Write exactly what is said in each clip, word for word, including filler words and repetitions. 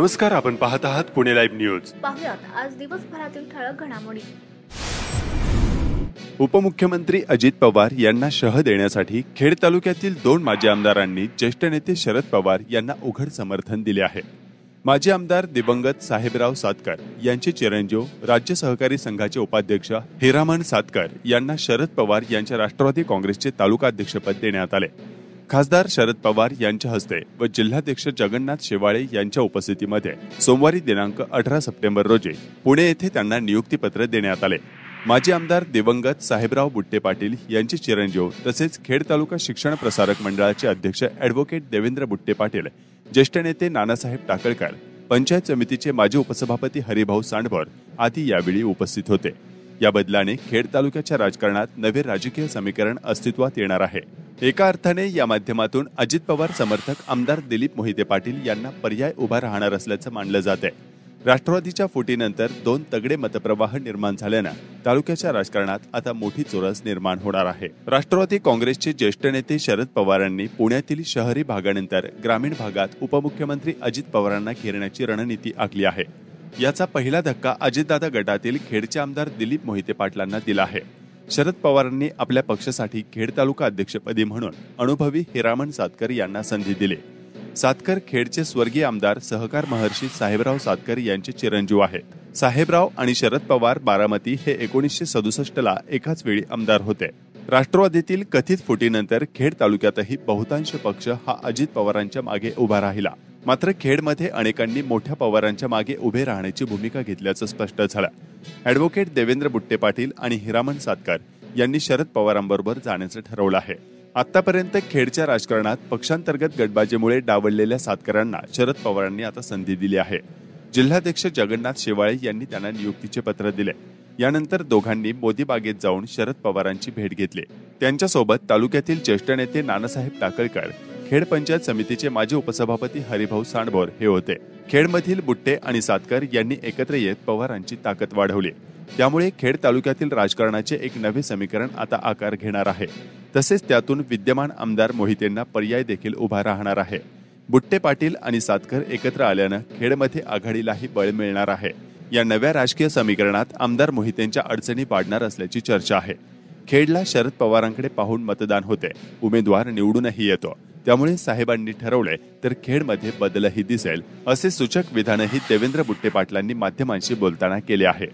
नमस्कार, आपण पाहत आहात पुणे लाईव्ह न्यूज. पाहुयात आज दिवसभरातील ठळक घडामोडी. उपमुख्यमंत्री अजित पवार यांना शह देण्यासाठी खेड तालुक्यातील दोन माजी आमदारांनी ज्येष्ठ नेते शरद पवार यांना उघड समर्थन दिले आहे. माजी आमदार दिवंगत साहेबराव सातकर यांचे चिरंजीव राज्य सहकारी संघाचे उपाध्यक्ष हिरामन सातकर यांना शरद पवार यांच्या राष्ट्रवादी काँग्रेसचे तालुकाध्यक्षपद देण्यात आले. खासदार शरद पवार यांच्या हस्ते व जिल्हाध्यक्ष जगन्नाथ शेवाळे यांच्या उपस्थितीमध्ये सोमवारी दिनांक अठरा सप्टेंबर रोजी पुणे येथे त्यांना नियुक्तीपत्र देण्यात आले. माजी आमदार दिवंगत साहेबराव बुट्टे पाटील यांचे चिरंजीव तसेच खेड तालुका शिक्षण प्रसारक मंडळाचे अध्यक्ष ॲडव्होकेट देवेंद्र बुट्टे पाटील, ज्येष्ठ नेते नानासाहेब टाकळकर, पंचायत समितीचे माजी उपसभापती हरिभाऊ सांडभोर आदी यावेळी उपस्थित होते. या बदलाने खेड तालुक्याच्या राजकारणात नवे राजकीय समीकरण अस्तित्वात येणार आहे. एका अर्थाने या माध्यमातून अजित पवार समर्थक आमदार दिलीप मोहिते पाटील यांना पर्याय उभा राहणार असल्याचं मानलं जात आहे. राष्ट्रवादीच्या फुटीनंतर दोन तगडे मतप्रवाह निर्माण झाल्यानं तालुक्याच्या राजकारणात आता मोठी चोरस निर्माण होणार आहे. राष्ट्रवादी काँग्रेसचे ज्येष्ठ नेते शरद पवारांनी पुण्यातील शहरी भागानंतर ग्रामीण भागात उपमुख्यमंत्री अजित पवारांना घेरण्याची रणनीती आखली आहे. याचा पहिला धक्का अजितदादा गटातील खेडचे आमदार दिलीप मोहिते पाटलांना दिला आहे. शरद पवारांनी आपल्या पक्षासाठी खेड तालुका अध्यक्षपदी म्हणून अनुभवी हिरामन सातकर यांना संधी दिली. सातकर खेडचे स्वर्गीय आमदार सहकार महर्षी साहेबराव सातकर यांचे चिरंजीव आहेत. साहेबराव आणि शरद पवार बारामती हे एकोणीसशे सदुसष्ट ला एकाच वेळी आमदार होते. राष्ट्रवादीतील कथित फुटीनंतर खेड तालुक्यातही बहुतांश पक्ष हा अजित पवारांच्या मागे उभा राहिला. मात्र खेडमध्ये अनेकांनी मोठ्या पवारांच्या मागे उभे राहण्याची भूमिका घेतल्याचं स्पष्ट झालं. ॲडव्होकेट देवेंद्र बुट्टे पाटील आणि हिरामन सातकर यांनी शरद पवारांबरोबर जाण्याचं ठरवलं आहे. आतापर्यंत खेडच्या राजकारणात पक्षांतर्गत गटबाजीमुळे डावललेल्या सातकरांना शरद पवारांनी आता संधी दिली आहे. जिल्हाध्यक्ष जगन्नाथ शेवाळे यांनी त्यांना नियुक्तीचे पत्र दिले. यानंतर दोघांनी मोदी बागेत जाऊन शरद पवारांची भेट घेतली. त्यांच्यासोबत तालुक्यातील ज्येष्ठ नेते नानासाहेब टाकळकर, खेड पंचायत समितीचे माजी उपसभापती हरिभाऊ सांडभोर हे होते. खेडमधील बुट्टे आणि सातकर यांनी एकत्र येत पवारांची ताकद वाढवली. त्यामुळे खेड तालुक्यातील राजकारणाचे एक नवे समीकरण आता आकार घेणार आहे. तसेच त्यातून विद्यमान आमदार मोहितेंना पर्याय देखील उभा राहणार आहे. बुट्टे पाटील आणि सातकर एकत्र आल्यानं खेडमध्ये आघाडीलाही बळ मिळणार आहे. या नव्या राजकीय समीकरणात आमदार मोहितेंच्या अडचणी वाढणार असल्याची चर्चा आहे. खेडला शरद पवारांकडे पाहून मतदान होते, उमेदवार निवडूनही येतो. त्यामुळे साहेबांनी ठरवले तर खेडमध्ये बदलही दिसेल, असे सूचक विधानही देवेंद्र बुट्टे पाटलांनी माध्यमांशी बोलताना केले आहे.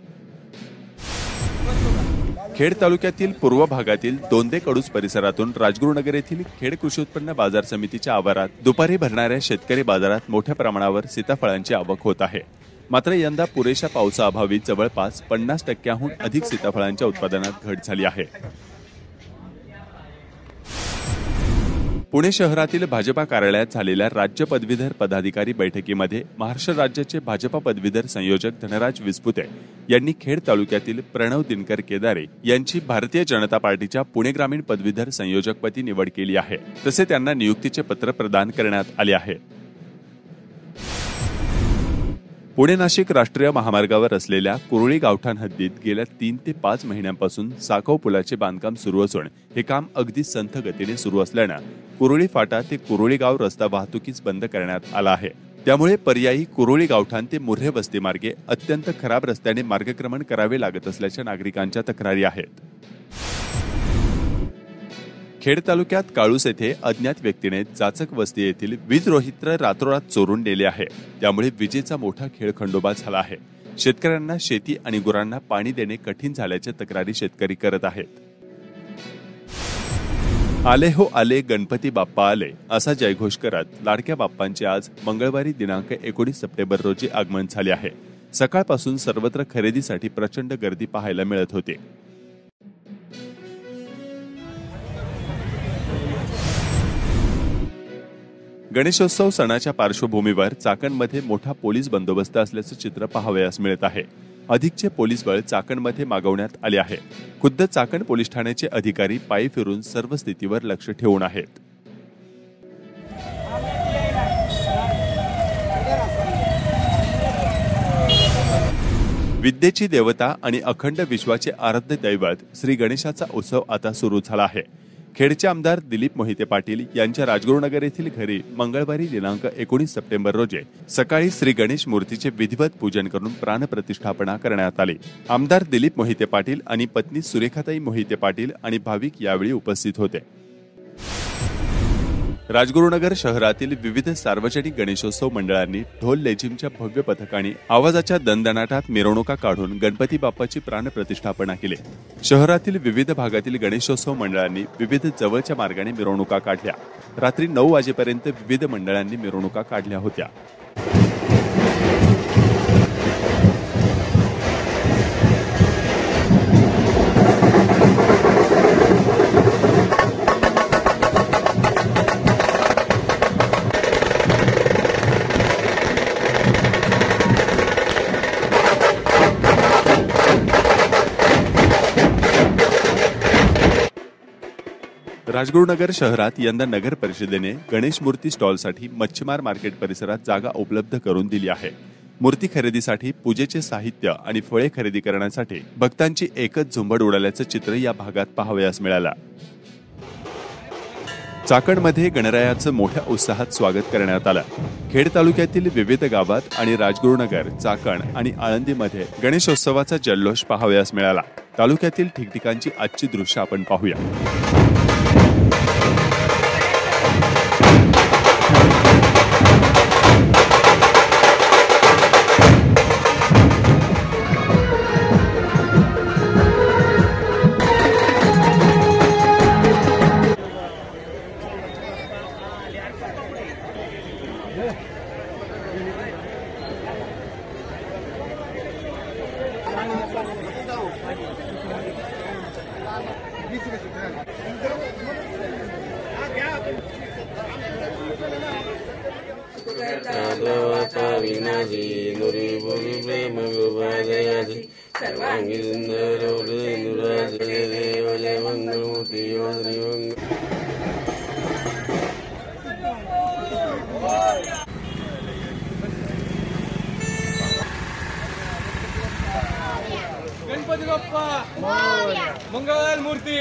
खेड तालुक्यातील पूर्व भागातील दोंदे कडूस परिसरातून राजगुरुनगर येथील खेड कृषी उत्पन्न बाजार समितीच्या आवारात दुपारी भरणाऱ्या शेतकरी बाजारात मोठ्या प्रमाणावर सीताफळांची आवक होत आहे. मात्र यंदा पुरेशा पावसाअभावी जवळपास पन्नास टक्क्याहून अधिक सीताफळांच्या उत्पादनात घट झाली आहे. पुणे शहरातील भाजपा कार्यालयात झालेल्या राज्य पदवीधर पदाधिकारी बैठकीमध्ये महाराष्ट्र राज्याचे भाजपा पदवीधर संयोजक धनराज विस्पुते यांनी खेड तालुक्यातील प्रणव दिनकर केदारी यांची भारतीय जनता पार्टीच्या पुणे ग्रामीण पदवीधर संयोजकपदी निवड केली आहे. तसे त्यांना नियुक्तीचे पत्र प्रदान करण्यात आले आहे. पुणे नाशिक राष्ट्रीय महामार्गावर असलेल्या कुरुळी गावठाण हद्दीत गेल्या तीन ते पाच महिन्यांपासून साकव पुलाचे बांधकाम सुरू असून हे काम अगदी संथ गतीने सुरू असल्यानं कुरुळी फाटा ते कुरुळी गाव रस्ता वाहतुकीस बंद करण्यात आला आहे. त्यामुळे पर्यायी कुरुळी गावठाण ते मुर्हे वस्ती मार्गे अत्यंत खराब रस्त्याने मार्गक्रमण करावे लागत असल्याच्या नागरिकांच्या तक्रारी आहेत. खेड तालुक्यात काळूस येथे अज्ञात व्यक्तीने जाचक वस्ती येथील वीज रोहित्र रातोरात चोरून नेले आहे. त्यामुळे विजेचा मोठा खेळखंडोबा झाला आहे. शेतकऱ्यांना शेती आणि गुरांना पाणी देणे कठीण झाल्याच्या तक्रारी शेतकरी करत आहेत. आले हो आले गणपती बाप्पा आले असा जयघोष करत लाडक्या बाप्पांचे आज मंगळवारी दिनांक एकोणीस सप्टेंबर रोजी आगमन झाले आहे. सकाळपासून सर्वत्र खरेदीसाठी प्रचंड गर्दी पाहायला मिळत होती. गणेशोत्सव सणाच्या पार्श्वभूमीवर चाकणमध्ये मोठा पोलीस बंदोबस्त असल्याचं चित्र पाहावयास मिळत आहे. अधिकचे पोलीस बळ चाकणमध्ये मागवण्यात आले आहे. खुद्द चाकण पोलीस ठाण्याचे अधिकारी पायी फिरून सर्व स्थितीवर लक्ष ठेवून आहेत. विद्येची देवता आणि अखंड विश्वाचे आराध्य दैवत श्री गणेशाचा उत्सव आता सुरू झाला आहे. खेडचे आमदार दिलीप मोहिते पाटील यांच्या राजगुरुनगर येथील घरी मंगळवारी दिनांक एकोणीस सप्टेंबर रोजी सकाळी श्री गणेश मूर्तीचे विधिवत पूजन करून प्राणप्रतिष्ठापना करण्यात आली। आमदार दिलीप मोहिते पाटील आणि पत्नी सुरेखाताई मोहिते पाटील आणि भाविक यावेळी उपस्थित होते। राजगुरुनगर शहरातील विविध सार्वजनिक गणेशोत्सव मंडळांनी ढोल लेझिमच्या भव्य पथकाने आवाजाच्या दणदणाटात मिरवणुका काढून गणपती बाप्पाची प्राणप्रतिष्ठापना केली। शहरातील विविध भागातील गणेशोत्सव मंडळांनी विविध जवळच्या मार्गाने मिरवणुका काढल्या। रात्री नऊ वाजेपर्यंत विविध मंडळांनी मिरवणुका काढल्या होत्या। राजगुरुनगर शहरात यंदा नगर परिषदेने गणेश मूर्ती स्टॉलसाठी मच्छीमार मार्केट परिसरात जागा उपलब्ध करून दिली आहे। मूर्ती खरेदीसाठी पूजेचे साहित्य आणि फळे खरेदी करण्यासाठी भक्तांची एकच झुंबड उडाल्याचं चित्र या भागात पाहावयास मिळालं। चाकणमध्ये गणरायाचं मोठ्या उत्साहात स्वागत करण्यात आलं। खेड तालुक्यातील विविध गावात आणि राजगुरुनगर, चाकण आणि आळंदीमध्ये गणेशोत्सवाचा जल्लोष पाहावयास मिळाला। तालुक्यातील ठिकठिकाणची आजची दृश्य आपण पाहूया। गणपती बाप्पा मंगल मूर्ती।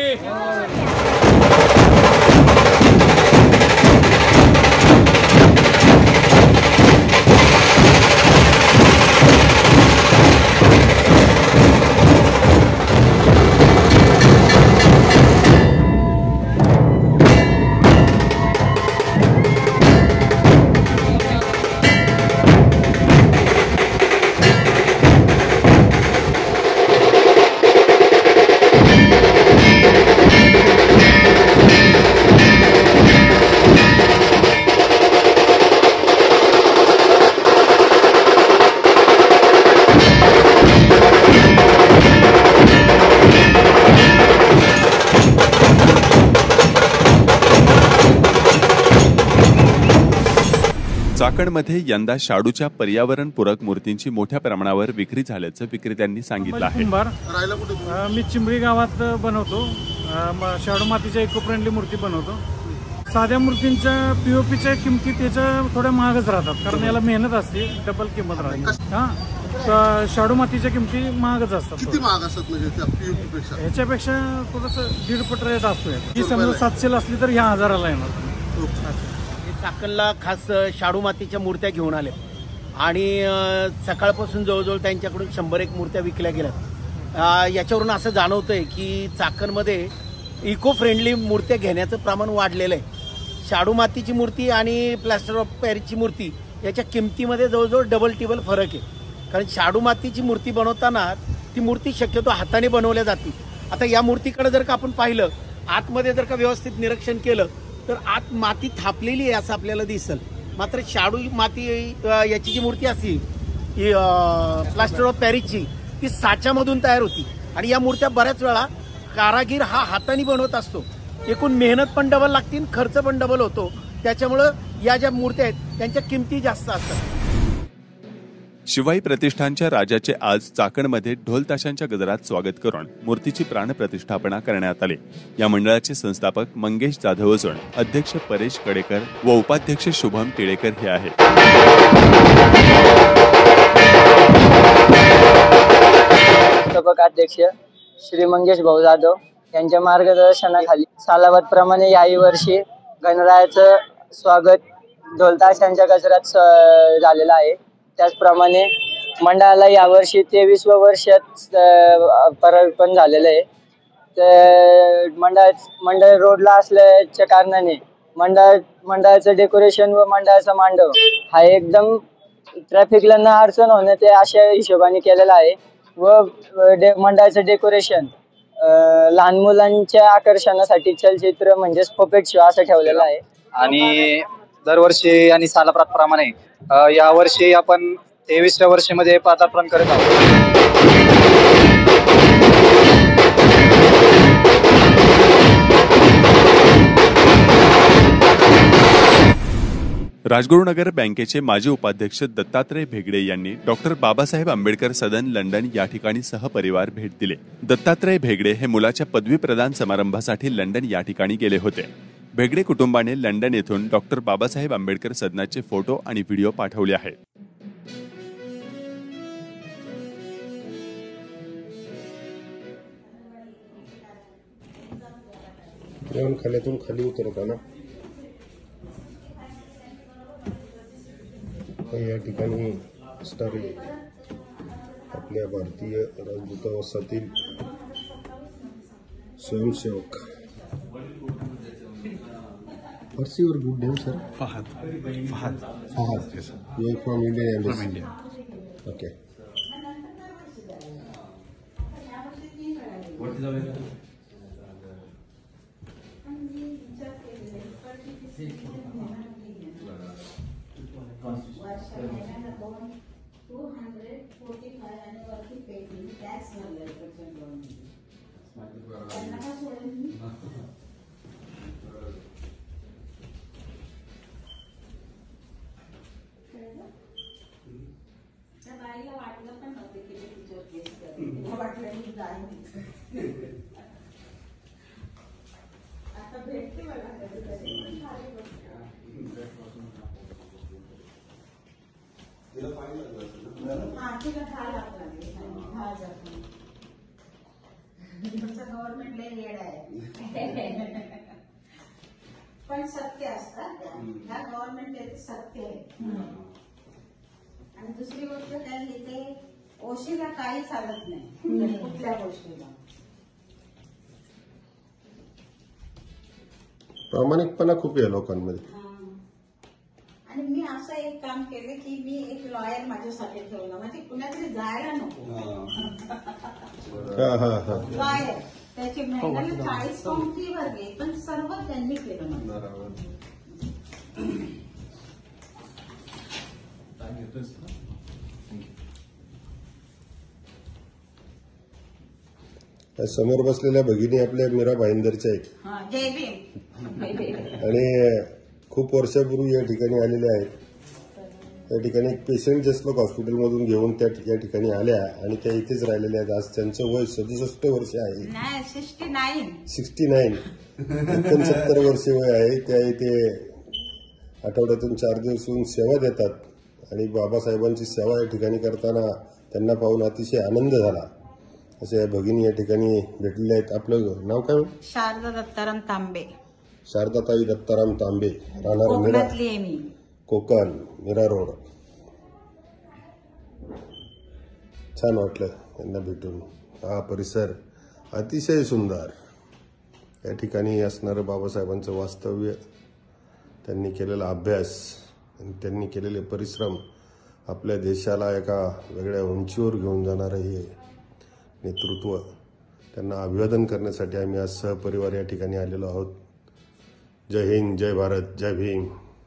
चाकणमध्ये यंदा शाडूच्या पर्यावरणपूरक मूर्तींची मोठ्या प्रमाणावर विक्री झाल्याचं विक्रेत्यांनी सांगितलं आहे। मी चिंबळी गावात बनवतो, शाडू मातीच्या इको फ्रेंडली मूर्ती बनवतो। साध्या मूर्तींच्या पीओपीच्या किमती त्याच्या थोड्या महागच राहतात, कारण याला मेहनत असते, डबल किंमत राहते। हा, शाडू मातीच्या किमती महागच असतात। किती महाग असतात म्हणजे त्या पीओपी पेक्षा? ह्याच्यापेक्षा थोडंसं दीड पट रेट असतो। ही समजा सातशेला असली तर ह्या हजाराला येणार। चाकणला खास शाडू मातीच्या मूर्त्या घेऊन आल्या आणि सकाळपासून जवळजवळ त्यांच्याकडून शंभर एक मूर्त्या विकल्या गेल्या। याच्यावरून असं जाणवतंय की चाकणमध्ये इको फ्रेंडली मूर्त्या घेण्याचं प्रमाण वाढलेलं आहे। शाडू मातीची मूर्ती आणि प्लास्टर ऑफ पॅरिसची मूर्ती याच्या किमतीमध्ये जवळजवळ डबल टिबल फरक आहे। कारण शाडू मातीची मूर्ती बनवताना ती मूर्ती शक्यतो हाताने बनवल्या जाते। आता या मूर्तीकडे जर का आपण पाहिलं, आतमध्ये जर का व्यवस्थित निरीक्षण केलं तर आत माती थापलेली आहे असं आपल्याला दिसेल। मात्र शाडू माती याची जी मूर्ती असती प्लास्टर ऑफ पॅरिसची, ती साच्यामधून तयार होती आणि या मूर्त्या बऱ्याच वेळा कारागीर हा हाताने बनवत असतो। एकूण मेहनत पण डबल लागते, खर्च पण डबल होतो। त्याच्यामुळे या ज्या मूर्त्या आहेत त्यांच्या किमती जास्त असतात। शिवाई प्रतिष्ठानच्या राजाचे आज चाकणमध्ये ढोल ताशांच्या गजरात स्वागत करून मूर्तीची प्राणप्रतिष्ठापना करण्यात आली। या मंडळाचे संस्थापक मंगेश जाधव असून अध्यक्ष परेश कडेकर व उपाध्यक्ष शुभम टिळेकर हे आहेत। संस्थापक अध्यक्ष श्री मंगेश भाऊ जाधव, यांच्या मार्गदर्शनाखाली सालाबादप्रमाणे याही वर्षी गणरायाचं स्वागत ढोलताशांच्या गजरात झालेलं आहे. त्याचप्रमाणे मंडळाला यावर्षी तेवीसवं वर्षात पदार्पण झालेलं आहे. तर मंडळ मंडळ रोडला असल्याच्या कारणाने मंडळ मंडळाचं डेकोरेशन व मंडळाचा मांडव हा एकदम ट्रॅफिकला न अडचण होणं ते अशा हिशोबाने केलेला आहे. व डे मंडळाचं डेकोरेशन लहान मुलांच्या आकर्षणासाठी चलचित्र म्हणजेच पपेट शो असं ठेवलेलं आहे. आणि दरवर्षी आणि सालाप्रमाणे या वर्षी आपण तेवीसव्या वर्षीमध्ये पदार्पण करत आहोत. राजगुरुनगर बँकेचे माजी उपाध्यक्ष दत्तात्रय भेगडे यांनी डॉक्टर बाबासाहेब आंबेडकर सदन लंडन या ठिकाणी सहपरिवार भेट दिले. दत्तात्रय भेगडे हे मुलाच्या पदवी प्रदान समारंभासाठी लंडन या ठिकाणी गेले होते. भेगडे कुटुंबाने लंडन येथून डॉक्टर बाबासाहेब आंबेडकर सदनाचे फोटो आणि व्हिडिओ पाठवले आहेत. खाल्यातून खाली उतरताना या ठिकाणी असणारे आपल्या भारतीय राजदूतावासातील स्वयंसेवक. What's your good name, sir? Fahad. Fahad. Fahad. Yes, sir. You are from India, Embassy? From India. Okay. What is our government लय येड आहे पण सत्य असतात. ह्या गव्हर्नमेंट सत्य आहे. आणि दुसरी गोष्ट काय इथे ओशीला काही चालत नाही कुठल्या गोष्टीला. प्रामाणिकपणा खूप आहे लोकांमध्ये. आणि मी असं एक काम केलं की मी एक लॉयर माझ्यासाठी ठेवला म्हणजे कुणातरी जायला नको. लॉयर त्याची महिन्याला चाळीस पाऊंड फी भरली पण सर्व त्यांनी केलं. समोर बसलेल्या भगिनी आपल्या मीरा भाईंदरच्या आहेत. जय भीम. आणि खूप वर्षापूर्वी या ठिकाणी आलेल्या आहेत. त्या ठिकाणी एक पेशंट जसलोक हॉस्पिटलमधून घेऊन त्या या ठिकाणी आल्या आणि त्या इथेच राहिलेल्या आहेत. आज त्यांचं वय सदुसष्ट वर्ष आहे. सिक्स्टी नाईन सिक्स्टी नाईन एकोणसत्तर वर्ष वय आहे. त्या इथे आठवड्यातून चार दिवस येऊन सेवा देतात आणि बाबासाहेबांची सेवा या ठिकाणी करताना त्यांना पाहून अतिशय आनंद झाला. असे या भगिनी या ठिकाणी भेटलेल्या आहेत. आपलं नाव काय? शारदा दत्ताराम तांबे. शारदाताई दत्ताराम तांबे, राहणार मीरा, कोकण, मीरा रोड. छान वाटलं त्यांना भेटून. हा परिसर अतिशय सुंदर. या ठिकाणी असणारं बाबासाहेबांचं वास्तव्य, त्यांनी केलेला अभ्यास आणि त्यांनी केलेले परिश्रम आपल्या देशाला एका वेगळ्या उंचीवर घेऊन जाणारं हे नेतृत्व, त्यांना अभिवादन करण्यासाठी आम्ही आज सहपरिवार या ठिकाणी आलेलो आहोत. जय हिंद, जय भारत, जय भीम.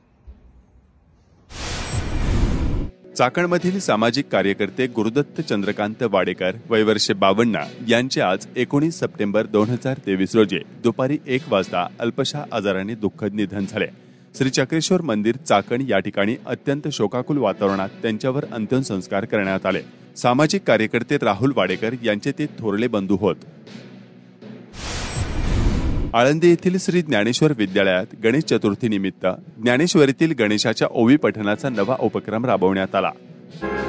चाकणमधील सामाजिक कार्यकर्ते गुरुदत्त चंद्रकांत वाडेकर वय वर्षे बावन्न यांचे आज एकोणीस सप्टेंबर दोन हजार तेवीस रोजी दुपारी एक वाजता अल्पशा आजाराने दुःखद निधन झाले. श्री चक्रेश्वर मंदिर चाकण या ठिकाणी अत्यंत शोकाकुल वातावरणात त्यांच्यावर अंत्यसंस्कार करण्यात आले. सामाजिक कार्यकर्ते राहुल वाडेकर यांचे ते थोरले बंधू होत. आळंदी येथील श्री ज्ञानेश्वर विद्यालयात गणेश चतुर्थी निमित्त ज्ञानेश्वरीतील गणेशाच्या ओवी पठणाचा नवा उपक्रम राबवण्यात आला.